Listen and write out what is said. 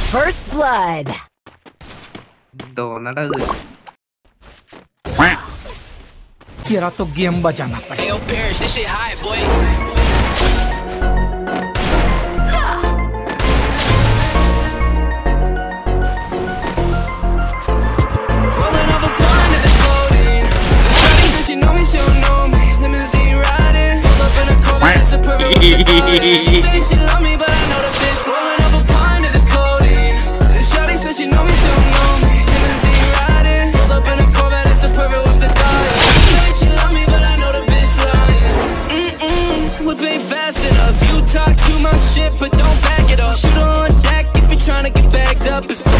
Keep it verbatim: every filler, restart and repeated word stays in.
First blood. Đồ nó đã gửi. तेरा तो game बजाना पड़ेगा। Hey, yo, Parrish, this shit hot, boy. Rolling up a pond if it's floating. Shawty says she know me, she don't know me. Limousine riding, pull up in a Corvette, it's a perfect with the body. She say she love me, but I know the bitch. Rolling up a pond if it's floating. Shawty says she know me, she don't know me. Limousine riding, pull up in a Corvette, it's a perfect with the body. She say she love me, but I know the bitch lying. Mm-mm, whip ain't fast enough. You talk too much shit, but don't back it up. Shoot on deck if you're trying to get bagged up. It's